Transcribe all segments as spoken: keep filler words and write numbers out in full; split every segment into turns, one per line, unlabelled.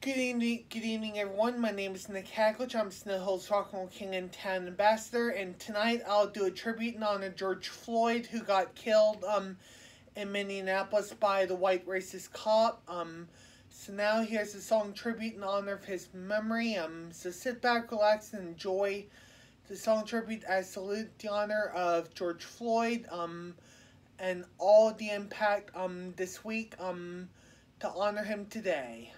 Good evening, good evening, everyone. My name is Nick Haglich. I'm Snow Hills Rock and Roll King and Town Ambassador, and tonight I'll do a tribute in honor of George Floyd, who got killed um in Minneapolis by the white racist cop. Um, so now here's a song tribute in honor of his memory. Um, so sit back, relax, and enjoy the song tribute as salute the honor of George Floyd. Um, and all the impact um this week um to honor him today.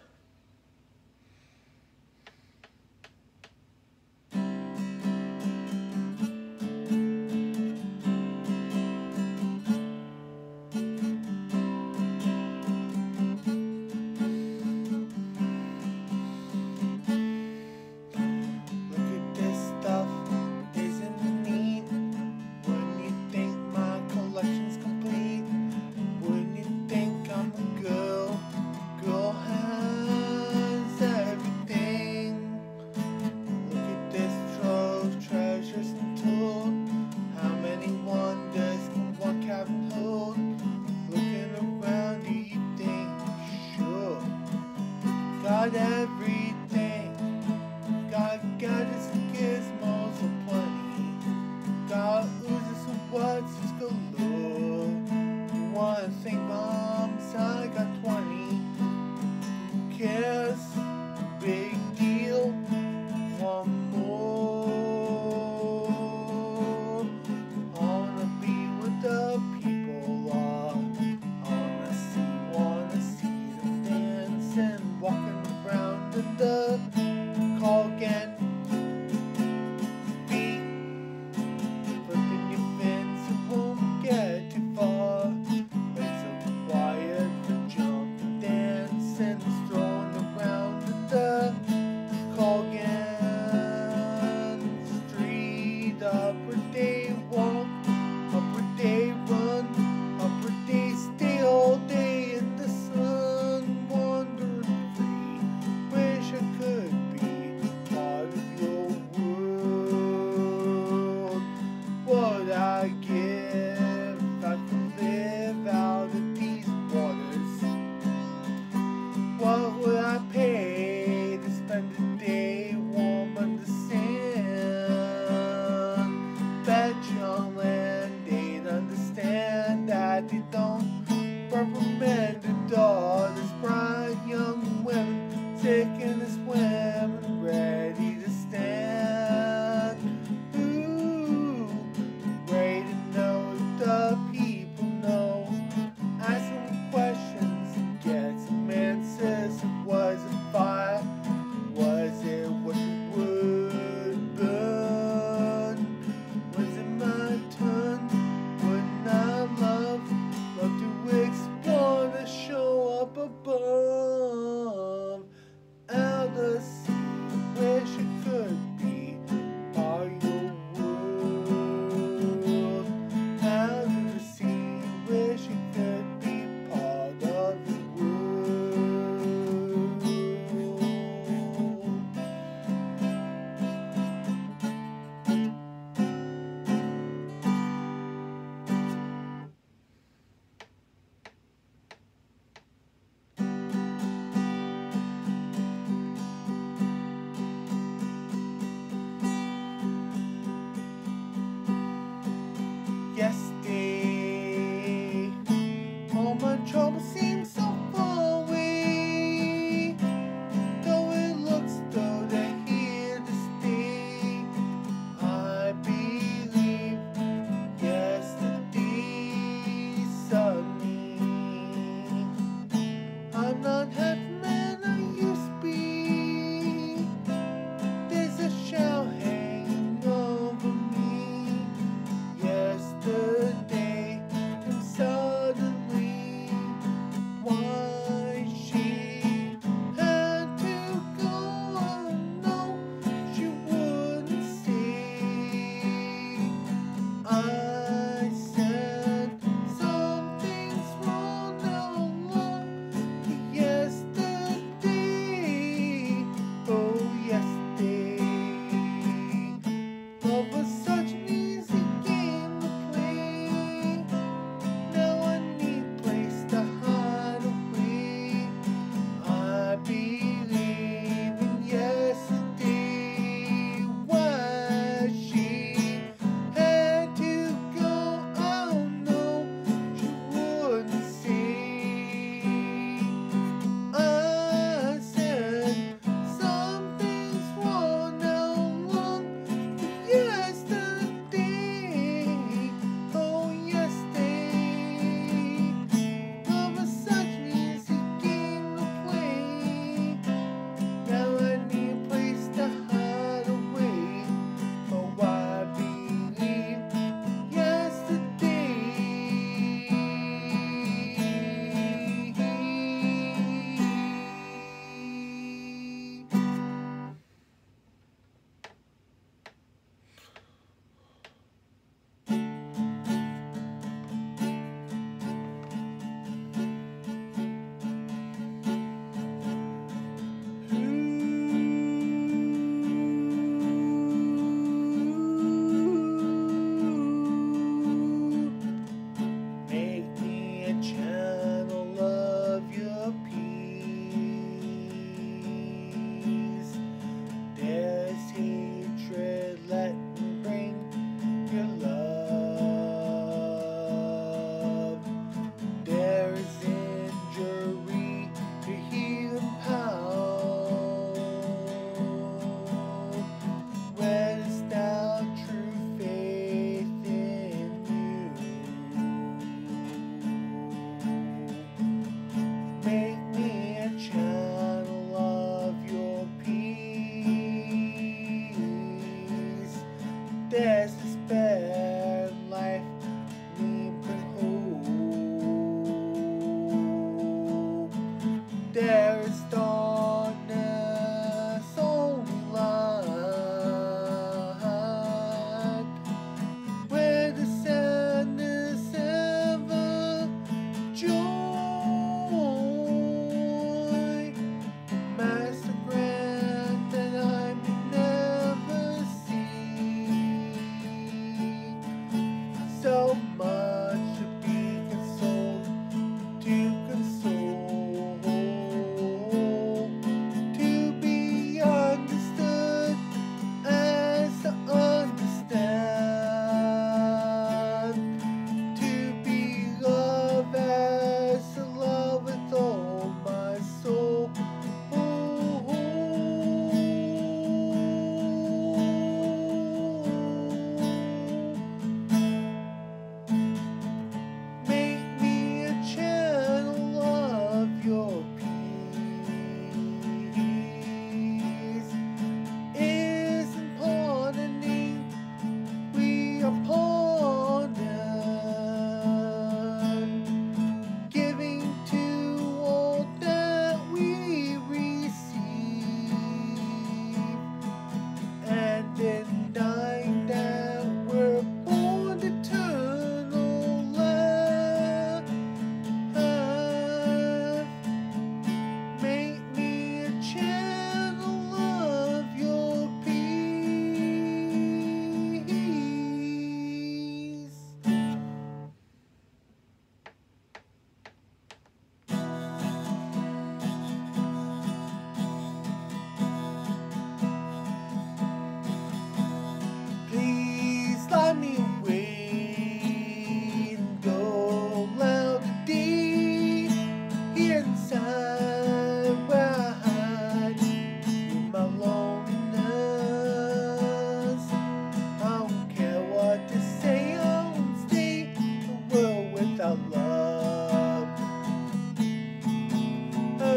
Got everything, got gadgets and gizmos aplenty, got oozes and what's just galore. One thing, moms, I got twenty. Who cares? Big deal. One more. I wanna be with the people. I wanna see, wanna see them dancing, walking the call again. Beat, flipping your fins, it won't get too far. Legs so quiet for jumping, dancing, strolling around the call again. Street, upper day walk, upper day run, upper day stay all day in the sun, wandering free. Wish I could be part of your world. What I give if I could live out of these waters? What would I pay to spend a day warm under sand? Bet young land they'd understand that they don't reprimand their daughters, bright young women taking a swim and ready to stand. Ooh, ready to know if the people know. Ask some questions and get some answers. It wasn't fire, was it what you would burn? Was it my turn? Wouldn't I love, love to explore to show up above? Out the sea, wish it could be part of your world. Out the sea, wish it could be part of your world.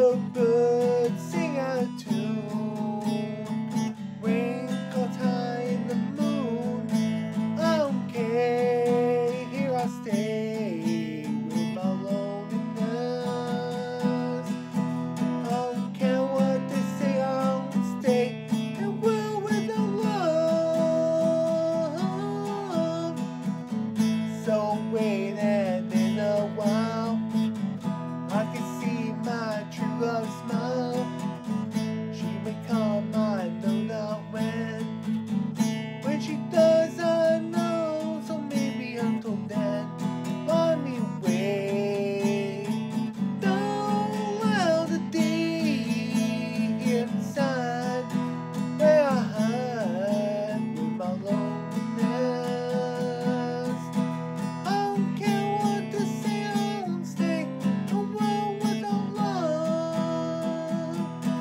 the birds sing out tune. Rain clouds high in the moon. Okay, here I'll stay with my loneliness. I don't care what they say, I'll stay and will without love. So wait and in a while I can see my true love smile. She may come, I know not when. When she does, I know. So maybe until then, let me wait. Don't allow the day here inside where I hide with my loneliness. I don't care what they say, I won't stay. A world without love.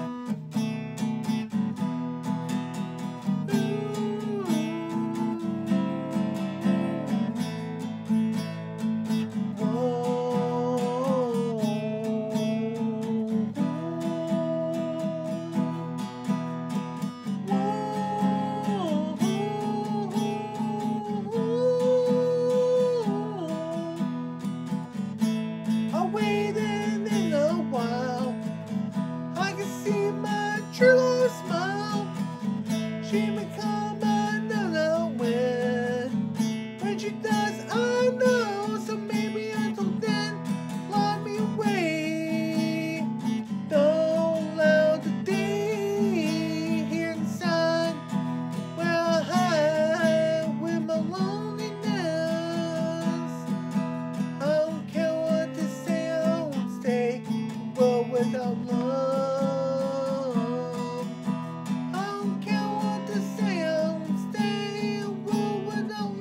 I waited in a while. I can see my true love smile. She may come, I know not when. When she does, I know. So maybe until then, let me wait. Don't allow the day here inside where I hide with my loneliness. I don't care what they say, I won't stay. But without love, I don't care what they say, I won't stay. But without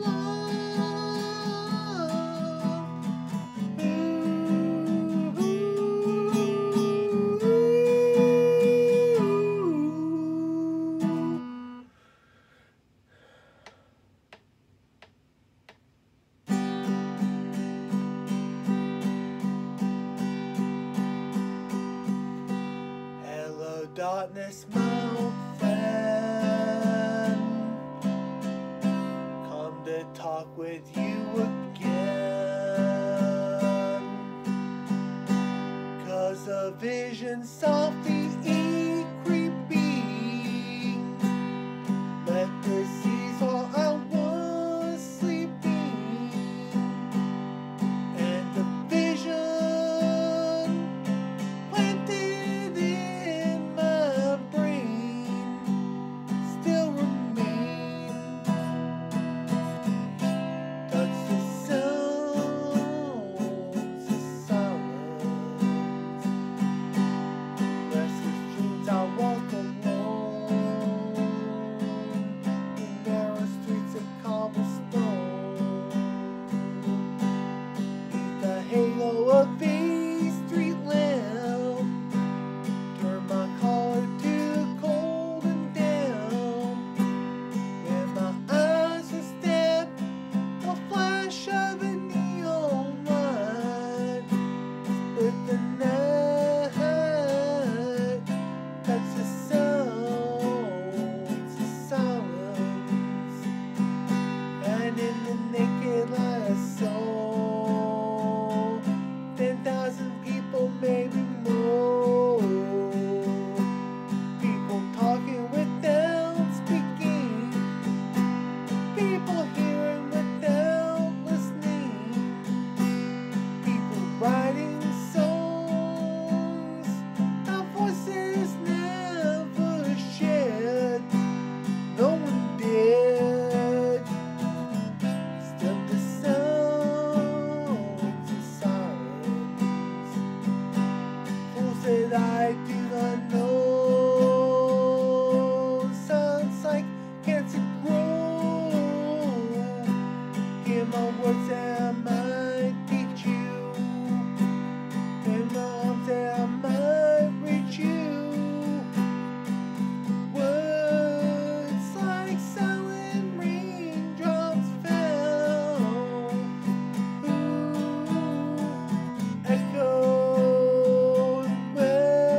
love. Hello, darkness, my old friend. Come to talk with you again. 'Cause a vision softly creeping left the seas while I was sleeping. And the vision planted in my brain still remains. Touch the sounds of silence. Restless dreams I walk alone in narrow streets of cobblestone. Beneath the halo of a street lamp, turn my collar to cold and down. When my eyes are stabbed, a flash of a neon light split the night. Touch the sounds of silence, and in the naked light I saw ten thousand people, maybe more. People talking without speaking. People hearing without listening. People writing songs our voices never shared. No one did. Still the sounds of silence. Fools that I do not know. Sounds like cancer grow. Hear my words that I might teach you. In my arms that I might reach you. Words like silent raindrops fell. Ooh, echoed well.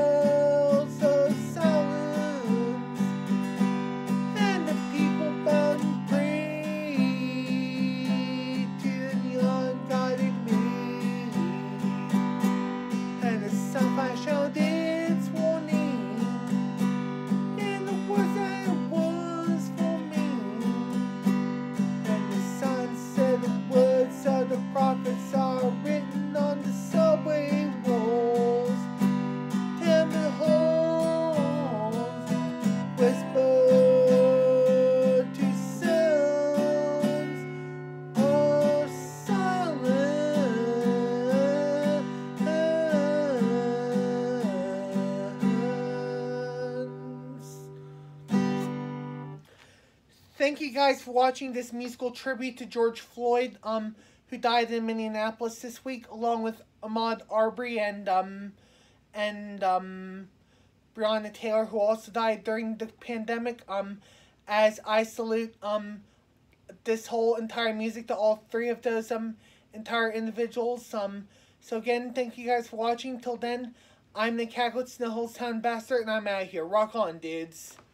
thank you guys for watching this musical tribute to George Floyd, um, who died in Minneapolis this week, along with Ahmaud Arbery and um, and um, Breonna Taylor, who also died during the pandemic. Um, as I salute um, this whole entire music to all three of those um entire individuals. Um, so again, thank you guys for watching. Till then, I'm Nick Haglich, the Hillstown Bastard, and I'm out of here. Rock on, dudes.